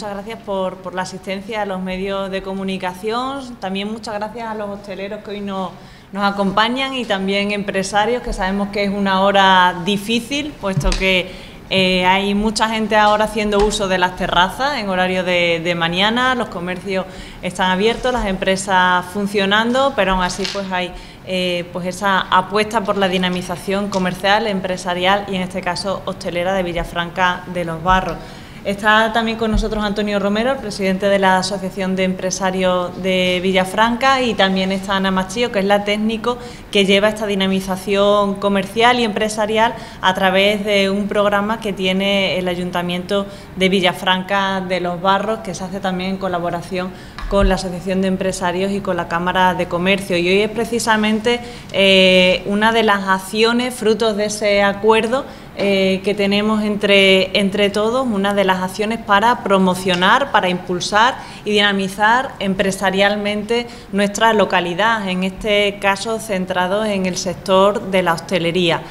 muchas gracias por la asistencia a los medios de comunicación. También muchas gracias a los hosteleros que hoy nos acompañan y también empresarios, que sabemos que es una hora difícil, puesto que hay mucha gente ahora haciendo uso de las terrazas en horario de mañana, los comercios están abiertos, las empresas funcionando, pero aún así pues hay pues esa apuesta por la dinamización comercial, empresarial y en este caso hostelera de Villafranca de los Barros. Está también con nosotros Antonio Romero, el presidente de la Asociación de Empresarios de Villafranca, y también está Ana Machío, que es la técnico que lleva esta dinamización comercial y empresarial a través de un programa que tiene el Ayuntamiento de Villafranca de los Barros, que se hace también en colaboración con la Asociación de Empresarios y con la Cámara de Comercio. Y hoy es precisamente una de las acciones, frutos de ese acuerdo que tenemos entre todos, una de las acciones para promocionar, para impulsar y dinamizar empresarialmente nuestra localidad, en este caso centrado en el sector de la hostelería.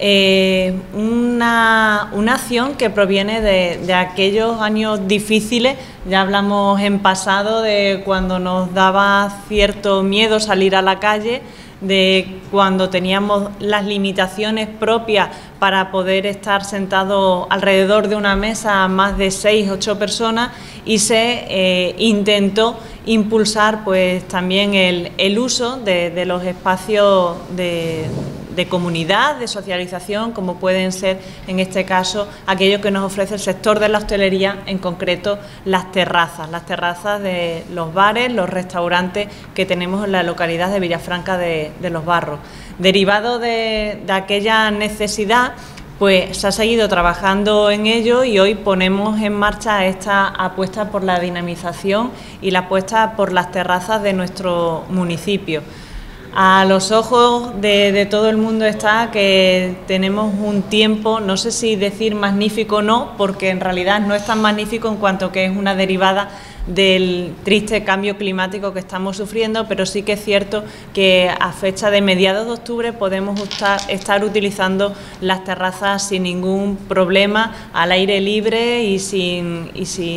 Una acción que proviene de aquellos años difíciles. Ya hablamos en pasado de cuando nos daba cierto miedo salir a la calle, de cuando teníamos las limitaciones propias para poder estar sentados alrededor de una mesa más de 6 u 8 personas, y se intentó impulsar pues también el uso de los espacios de comunidad, de socialización, como pueden ser en este caso aquello que nos ofrece el sector de la hostelería, en concreto las terrazas de los bares, los restaurantes que tenemos en la localidad de Villafranca de los Barros. Derivado de aquella necesidad, pues se ha seguido trabajando en ello y hoy ponemos en marcha esta apuesta por la dinamización y la apuesta por las terrazas de nuestro municipio. A los ojos de todo el mundo está que tenemos un tiempo, no sé si decir magnífico o no, porque en realidad no es tan magnífico en cuanto que es una derivada del triste cambio climático que estamos sufriendo, pero sí que es cierto que a fecha de mediados de octubre podemos estar utilizando las terrazas sin ningún problema, al aire libre y sin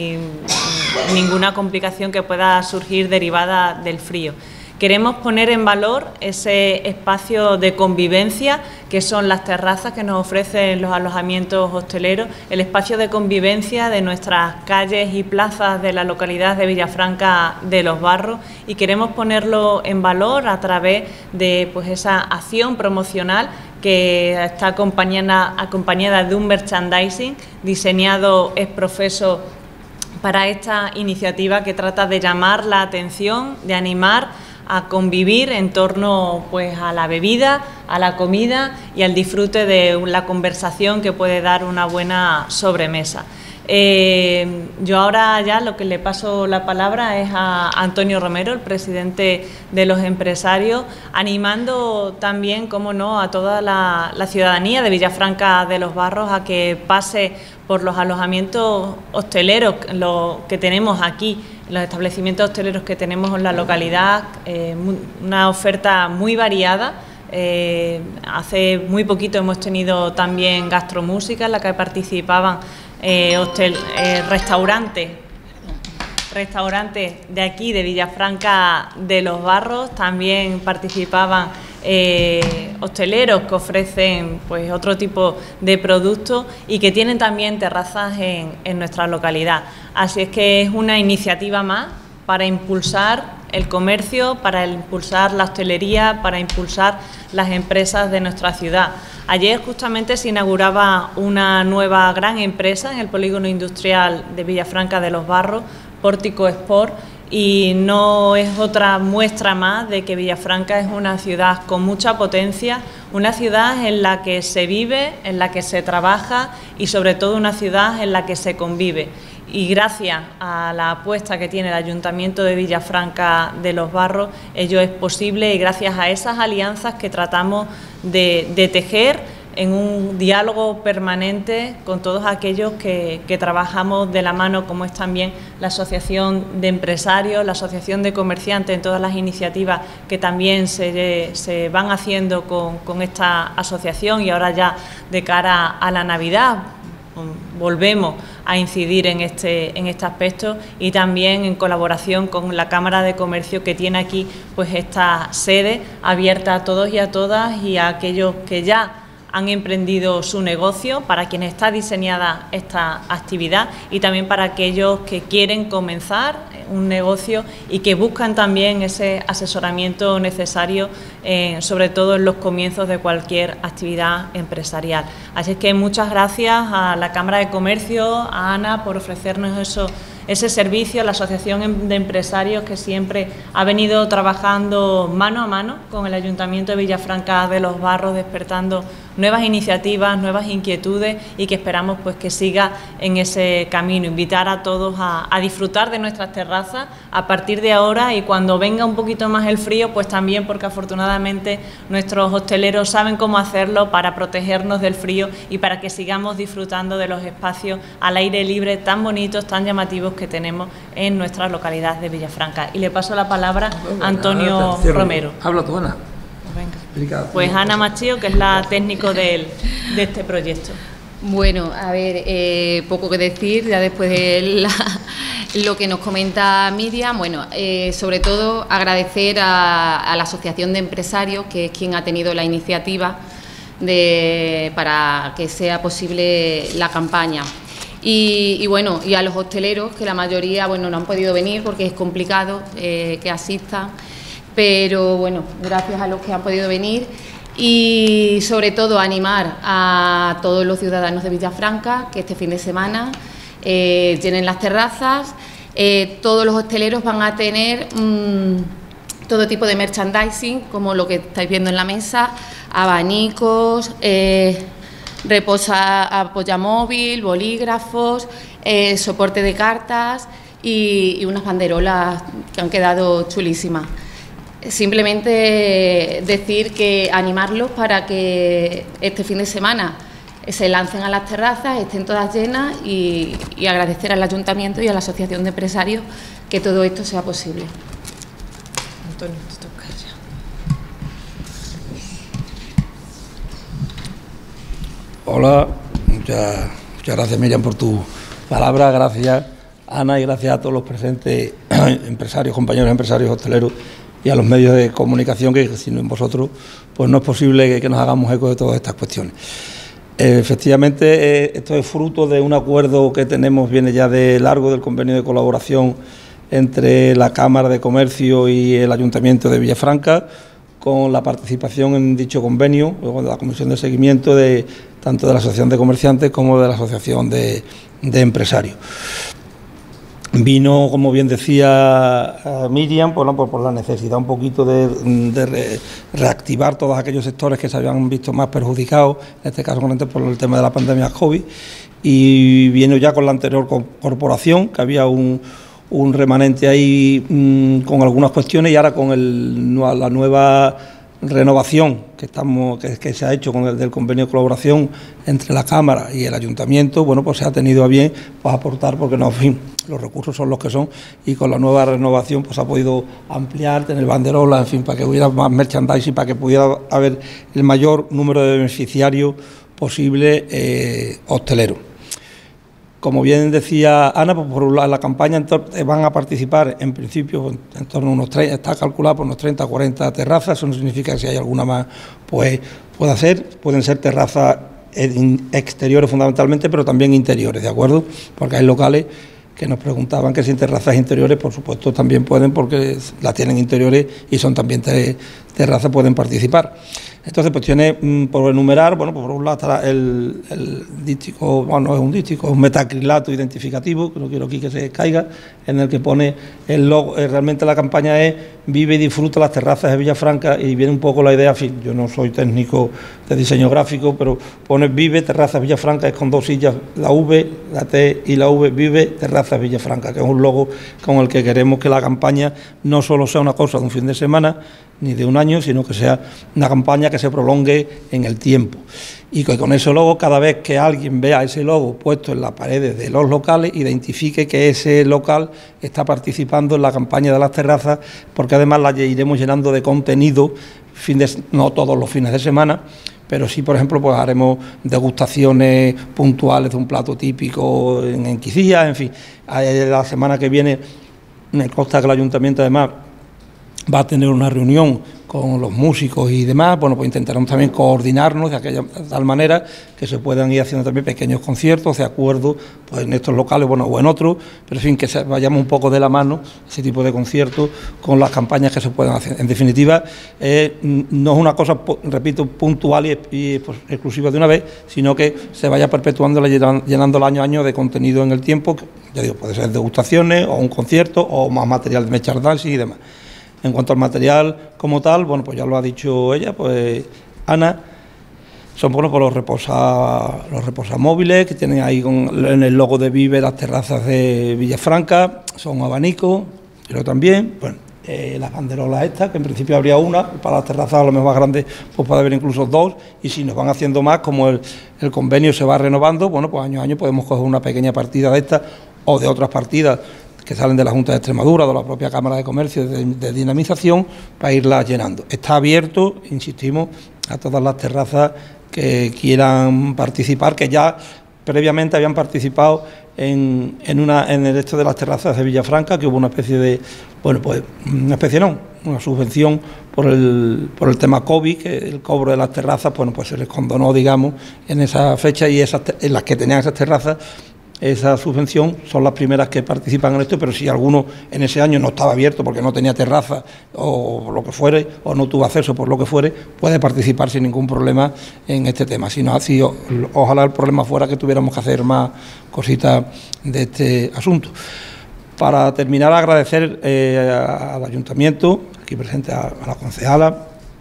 ninguna complicación que pueda surgir derivada del frío. Queremos poner en valor ese espacio de convivencia que son las terrazas que nos ofrecen los alojamientos hosteleros, el espacio de convivencia de nuestras calles y plazas de la localidad de Villafranca de los Barros, y queremos ponerlo en valor a través de pues esa acción promocional que está acompañada de un merchandising diseñado ex profeso para esta iniciativa, que trata de llamar la atención, de animar a convivir en torno pues a la bebida, a la comida y al disfrute de la conversación que puede dar una buena sobremesa. Yo ahora ya lo que le paso la palabra es a Antonio Romero, el presidente de los empresarios, animando también, como no, a toda la ciudadanía de Villafranca de los Barros a que pase por los alojamientos hosteleros que tenemos aquí, los establecimientos hosteleros que tenemos en la localidad, una oferta muy variada. Hace muy poquito hemos tenido también gastromúsica, en la que participaban restaurantes de aquí, de Villafranca de los Barros. También participaban hosteleros que ofrecen pues otro tipo de productos y que tienen también terrazas en nuestra localidad. Así es que es una iniciativa más para impulsar el comercio, para impulsar la hostelería, para impulsar las empresas de nuestra ciudad. Ayer justamente se inauguraba una nueva gran empresa en el polígono industrial de Villafranca de los Barros, Pórtico Sport, y no es otra muestra más de que Villafranca es una ciudad con mucha potencia, una ciudad en la que se vive, en la que se trabaja y sobre todo una ciudad en la que se convive. Y gracias a la apuesta que tiene el Ayuntamiento de Villafranca de los Barros, ello es posible, y gracias a esas alianzas que tratamos de tejer en un diálogo permanente con todos aquellos que trabajamos de la mano, como es también la Asociación de Empresarios, la Asociación de Comerciantes, en todas las iniciativas que también se van haciendo con esta asociación, y ahora ya de cara a la Navidad, volvemos a incidir en este aspecto, y también en colaboración con la Cámara de Comercio, que tiene aquí pues esta sede abierta a todos y a todas, y a aquellos que ya han emprendido su negocio, para quienes está diseñada esta actividad, y también para aquellos que quieren comenzar un negocio y que buscan también ese asesoramiento necesario, sobre todo en los comienzos de cualquier actividad empresarial. Así es que muchas gracias a la Cámara de Comercio, a Ana, por ofrecernos ese servicio, a la Asociación de Empresarios, que siempre ha venido trabajando mano a mano con el Ayuntamiento de Villafranca de los Barros, despertando nuevas iniciativas, nuevas inquietudes, y que esperamos pues que siga en ese camino. Invitar a todos a disfrutar de nuestras terrazas a partir de ahora, y cuando venga un poquito más el frío, pues también, porque afortunadamente nuestros hosteleros saben cómo hacerlo para protegernos del frío y para que sigamos disfrutando de los espacios al aire libre tan bonitos, tan llamativos que tenemos en nuestra localidad de Villafranca. Y le paso la palabra a Antonio Romero. Habla tú, Ana. Venga. Pues Ana Machío, que es la técnico de este proyecto. Bueno, a ver, poco que decir ya después de lo que nos comenta Miriam. Bueno, sobre todo agradecer a la Asociación de Empresarios, que es quien ha tenido la iniciativa para que sea posible la campaña. Y bueno, y a los hosteleros, que la mayoría no han podido venir porque es complicado que asistan, pero bueno, gracias a los que han podido venir. Y sobre todo animar a todos los ciudadanos de Villafranca que este fin de semana llenen las terrazas. Todos los hosteleros van a tener todo tipo de merchandising, como lo que estáis viendo en la mesa: abanicos, apoyamóvil, bolígrafos, soporte de cartas y unas banderolas que han quedado chulísimas. Simplemente decir que animarlos para que este fin de semana se lancen a las terrazas, estén todas llenas, y agradecer al Ayuntamiento y a la Asociación de Empresarios que todo esto sea posible. Antonio, te toca ya. Hola, muchas gracias, Miriam, por tu palabra. Gracias, Ana, y gracias a todos los presentes, empresarios, compañeros empresarios, hosteleros, y a los medios de comunicación, que sin vosotros pues no es posible que nos hagamos eco de todas estas cuestiones. Efectivamente, esto es fruto de un acuerdo que tenemos, viene ya de largo, del convenio de colaboración entre la Cámara de Comercio y el Ayuntamiento de Villafranca, con la participación en dicho convenio, luego de la Comisión de Seguimiento tanto de la Asociación de Comerciantes como de la Asociación de Empresarios. Vino, como bien decía Miriam, por la necesidad un poquito de reactivar todos aquellos sectores que se habían visto más perjudicados, en este caso por el tema de la pandemia COVID, y vino ya con la anterior corporación, que había un remanente ahí con algunas cuestiones, y ahora con la nueva renovación que se ha hecho con el del convenio de colaboración entre la Cámara y el Ayuntamiento, pues se ha tenido a bien aportar, porque no, en fin, los recursos son los que son, y con la nueva renovación se ha podido ampliar, tener banderolas, en fin, para que hubiera más merchandising, para que pudiera haber el mayor número de beneficiarios posible hosteleros. Como bien decía Ana, pues por la campaña van a participar en principio en torno a unos 30, está calculado por unos 30 o 40 terrazas. Eso no significa que si hay alguna más, pues pueden ser terrazas exteriores fundamentalmente, pero también interiores, ¿de acuerdo? Porque hay locales que nos preguntaban que si en terrazas interiores, por supuesto también pueden, porque las tienen interiores y son también terrazas, pueden participar. Entonces, pues tiene, por enumerar, por un lado estará el díptico, no es un díptico, es un metacrilato identificativo, que no quiero aquí que se caiga, en el que pone el logo. Realmente la campaña es "Vive y disfruta las terrazas de Villafranca", y viene un poco la idea, en fin, yo no soy técnico de diseño gráfico, pero pone "Vive Terrazas Villafranca", es con dos sillas, la V, la T y la V, "Vive Terrazas Villafranca", que es un logo con el que queremos que la campaña no solo sea una cosa de un fin de semana ni de un año, sino que sea una campaña que se prolongue en el tiempo, y que con ese logo, cada vez que alguien vea ese logo puesto en las paredes de los locales, identifique que ese local está participando en la campaña de las terrazas, porque además la iremos llenando de contenido, no todos los fines de semana, pero sí, por ejemplo, pues haremos degustaciones puntuales de un plato típico en Enquicía, en fin. La semana que viene me consta que el Ayuntamiento además va a tener una reunión con los músicos y demás. Bueno, pues intentaremos también coordinarnos de tal manera que se puedan ir haciendo también pequeños conciertos de acuerdo, pues en estos locales, bueno, o en otros, pero en fin, que vayamos un poco de la mano ese tipo de conciertos con las campañas que se puedan hacer. En definitiva, no es una cosa, repito, puntual y pues, exclusiva de una vez, sino que se vaya perpetuando, llenando año a año de contenido en el tiempo, que, ya digo, puede ser degustaciones o un concierto o más material de mechar dancing y demás. En cuanto al material como tal, bueno, pues ya lo ha dicho ella, pues Ana, son bueno, pues los reposamóviles que tienen ahí en el logo de Vive las terrazas de Villafranca, son abanicos, pero también, bueno, las banderolas estas, que en principio habría una, para las terrazas a lo mejor más grandes pues puede haber incluso dos, y si nos van haciendo más, como el convenio se va renovando, bueno, pues año a año podemos coger una pequeña partida de estas o de otras partidas que salen de la Junta de Extremadura o de la propia Cámara de Comercio de dinamización para irlas llenando. Está abierto, insistimos, a todas las terrazas que quieran participar, que ya previamente habían participado en el hecho de las terrazas de Villafranca, que hubo una especie de, bueno, pues una especie no, una subvención por el tema COVID, que el cobro de las terrazas, bueno, pues se les condonó, digamos, en esa fecha, y en las que tenían esas terrazas, esa subvención son las primeras que participan en esto, pero si alguno en ese año no estaba abierto porque no tenía terraza o lo que fuere, o no tuvo acceso por lo que fuere, puede participar sin ningún problema en este tema. Si no, así, ojalá el problema fuera que tuviéramos que hacer más cositas de este asunto. Para terminar, agradecer al Ayuntamiento, aquí presente a la concejala,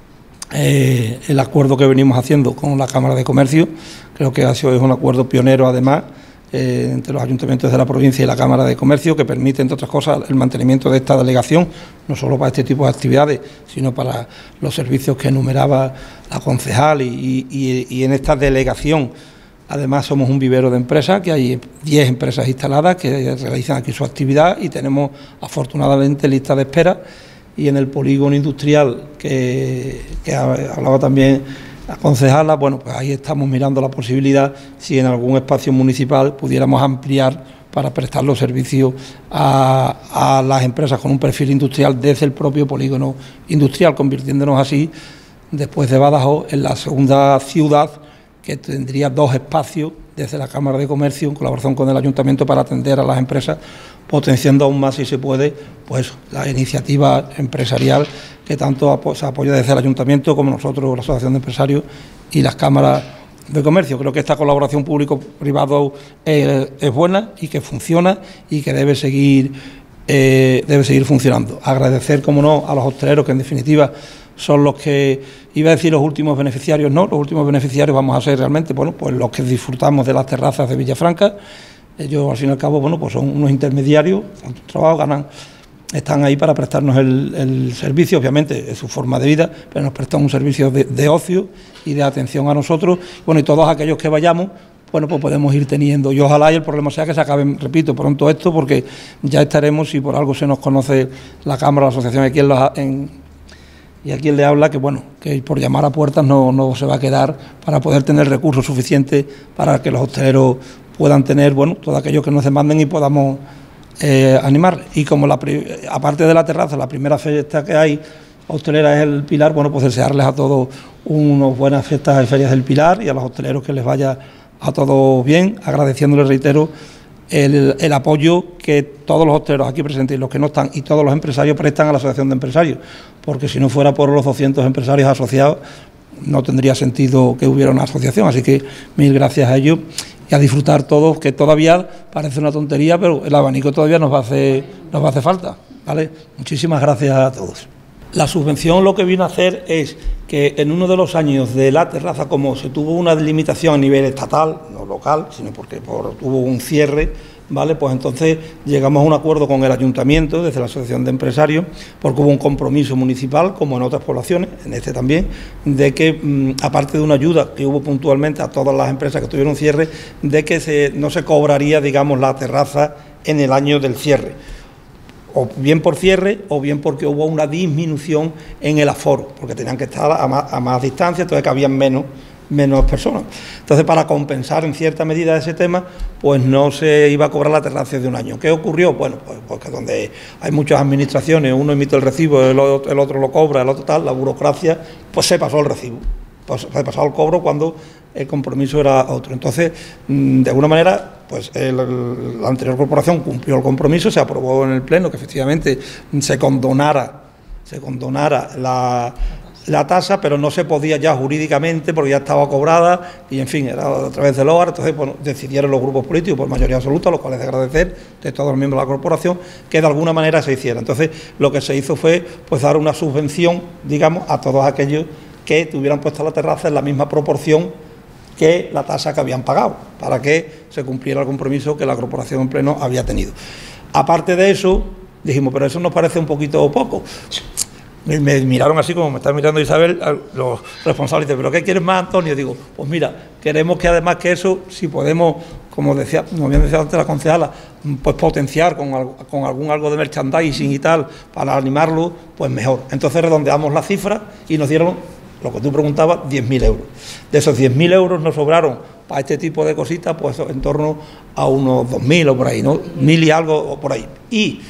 el acuerdo que venimos haciendo con la Cámara de Comercio. Creo que es un acuerdo pionero, además, entre los ayuntamientos de la provincia y la Cámara de Comercio, que permite, entre otras cosas, el mantenimiento de esta delegación, no solo para este tipo de actividades, sino para los servicios que enumeraba la concejal, y en esta delegación, además, somos un vivero de empresas, que hay 10 empresas instaladas que realizan aquí su actividad, y tenemos, afortunadamente, lista de espera. Y en el polígono industrial, que hablaba también la concejala, bueno, pues ahí estamos mirando la posibilidad, si en algún espacio municipal pudiéramos ampliar para prestar los servicios a las empresas con un perfil industrial desde el propio polígono industrial, convirtiéndonos así, después de Badajoz, en la segunda ciudad que tendría 2 espacios desde la Cámara de Comercio, en colaboración con el Ayuntamiento, para atender a las empresas, potenciando aún más, si se puede, pues la iniciativa empresarial que tanto se apoya desde el Ayuntamiento como nosotros, la Asociación de Empresarios y las Cámaras de Comercio. Creo que esta colaboración público-privado es buena y que funciona y que debe seguir funcionando. Agradecer, como no, a los hosteleros, que en definitiva son los que, iba a decir los últimos beneficiarios, no, los últimos beneficiarios vamos a ser realmente, bueno, pues los que disfrutamos de las terrazas de Villafranca. Ellos, al fin y al cabo, bueno, pues son unos intermediarios, tanto trabajo, están ahí para prestarnos el servicio, obviamente es su forma de vida, pero nos prestan un servicio de ocio y de atención a nosotros. Bueno, y todos aquellos que vayamos, bueno, pues podemos ir teniendo, y ojalá y el problema sea que se acabe, repito, pronto esto, porque ya estaremos, si por algo se nos conoce la Cámara, la asociación aquí y a quien le habla, que bueno, que por llamar a puertas no se va a quedar, para poder tener recursos suficientes para que los hosteleros puedan tener, bueno, todo aquello que nos demanden y podamos animar. Y como aparte de la terraza, la primera fiesta que hay hostelera es el Pilar, bueno, pues desearles a todos unas buenas fiestas y ferias del Pilar, y a los hosteleros que les vaya a todos bien, agradeciéndoles, reitero, el apoyo que todos los hosteleros aquí presentes, y los que no están, y todos los empresarios prestan a la Asociación de Empresarios, porque si no fuera por los 200 empresarios asociados, no tendría sentido que hubiera una asociación. Así que mil gracias a ellos, y a disfrutar todos, que todavía parece una tontería, pero el abanico todavía nos va a hacer falta, ¿vale? Muchísimas gracias a todos. La subvención lo que vino a hacer es que en uno de los años de la terraza, como se tuvo una delimitación a nivel estatal, no local, sino porque hubo un cierre, ¿vale? Pues entonces llegamos a un acuerdo con el Ayuntamiento, desde la Asociación de Empresarios, porque hubo un compromiso municipal, como en otras poblaciones, en este también, de que, aparte de una ayuda que hubo puntualmente a todas las empresas que tuvieron cierre, de que no se cobraría, digamos, la terraza en el año del cierre, o bien por cierre, o bien porque hubo una disminución en el aforo, porque tenían que estar a más distancia, entonces cabían menos menos personas. Entonces, para compensar en cierta medida ese tema, pues no se iba a cobrar la terraza de un año. ¿Qué ocurrió? Bueno, pues que donde hay muchas administraciones, uno emite el recibo, el otro lo cobra, el otro tal, la burocracia, pues se pasó el recibo, pues se pasó el cobro cuando el compromiso era otro. Entonces, de alguna manera, pues la anterior corporación cumplió el compromiso, se aprobó en el Pleno que efectivamente se condonara la tasa, pero no se podía ya jurídicamente porque ya estaba cobrada y, en fin, era a través del hogar. Entonces, bueno, decidieron los grupos políticos por mayoría absoluta, los cuales de agradecer de todos los miembros de la corporación, que de alguna manera se hiciera. Entonces, lo que se hizo fue pues dar una subvención, digamos, a todos aquellos que tuvieran puesta la terraza en la misma proporción que la tasa que habían pagado, para que se cumpliera el compromiso que la corporación en Pleno había tenido. Aparte de eso, dijimos, pero eso nos parece un poquito poco. Me miraron así como me está mirando Isabel, los responsables, dicen, ¿pero qué quieres más, Antonio? Digo, pues mira, queremos que además que eso, si podemos, como bien decía antes la concejala, pues potenciar con algo de merchandising y tal, para animarlo, pues mejor. Entonces redondeamos la cifra y nos dieron, lo que tú preguntabas, 10.000 euros. De esos 10.000 euros nos sobraron para este tipo de cositas, pues en torno a unos 2.000 o por ahí, ¿no? 1.000 y algo o por ahí. Y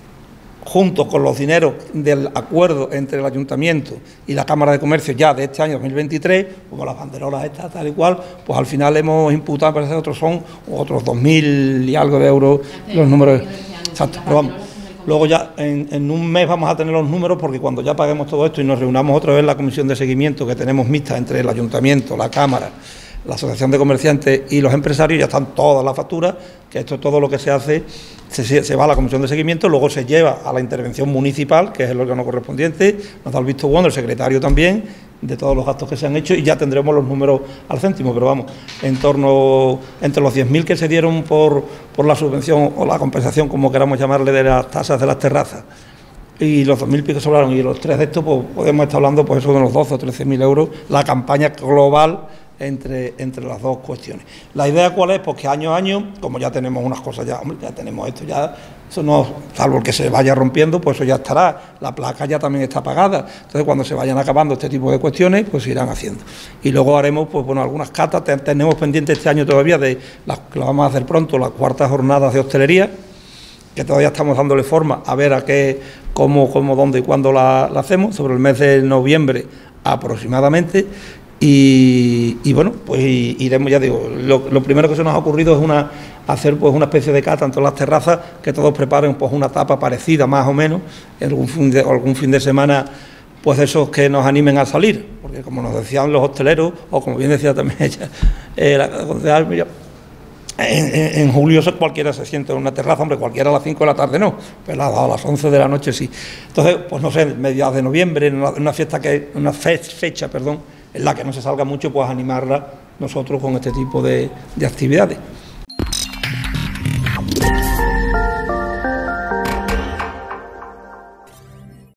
junto con los dineros del acuerdo entre el Ayuntamiento y la Cámara de Comercio ya de este año 2023, como las banderolas estas, tal y cual, pues al final hemos imputado, parece que otros son otros 2.000 y algo de euros los números. Exacto, pero vamos. Luego ya en un mes vamos a tener los números, porque cuando ya paguemos todo esto y nos reunamos otra vez en la comisión de seguimiento que tenemos mixta entre el Ayuntamiento, la Cámara, la Asociación de Comerciantes y los empresarios, ya están todas las facturas, que esto todo lo que se hace, se va a la comisión de seguimiento, luego se lleva a la intervención municipal, que es el órgano correspondiente, nos da el visto bueno, el secretario también, de todos los gastos que se han hecho, y ya tendremos los números al céntimo, pero vamos, en torno, entre los 10.000 que se dieron por la subvención o la compensación, como queramos llamarle, de las tasas de las terrazas, y los 2.000 que sobraron, y los 3 de estos, pues podemos estar hablando pues eso de unos 12 o 13.000 euros, la campaña global entre las dos cuestiones. La idea cuál es, pues que año a año, como ya tenemos unas cosas, ya tenemos esto, ya eso no, salvo el que se vaya rompiendo, pues eso ya estará, la placa ya también está pagada, entonces cuando se vayan acabando este tipo de cuestiones, pues se irán haciendo. Y luego haremos, pues bueno, algunas catas, tenemos pendiente este año todavía de las que lo vamos a hacer pronto, las cuartas jornadas de hostelería, que todavía estamos dándole forma a ver a qué, cómo, dónde y cuándo la hacemos, sobre el mes de noviembre aproximadamente. Y bueno, pues iremos, ya digo, lo primero que se nos ha ocurrido es hacer pues una especie de cata en todas las terrazas, que todos preparen pues una tapa parecida más o menos, algún fin de semana, pues esos que nos animen a salir, porque como nos decían los hosteleros, o como bien decía también ella, la concejal, en julio cualquiera se siente en una terraza, hombre, cualquiera a las 5 de la tarde no, pero a las 11 de la noche sí. Entonces, pues no sé, mediados de noviembre, en una fecha, en la que no se salga mucho, pues animarla nosotros con este tipo de actividades.